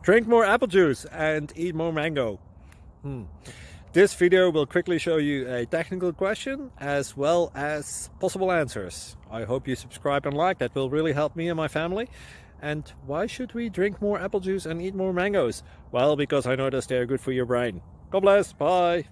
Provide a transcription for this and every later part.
Drink more apple juice and eat more mango. This video will quickly show you a technical question as well as possible answers. I hope you subscribe and like, that will really help me and my family. And why should we drink more apple juice and eat more mangoes? Well, because I noticed they're good for your brain. God bless, bye.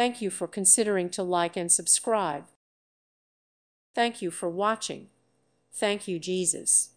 Thank you for considering to like and subscribe. Thank you for watching. Thank you, Jesus.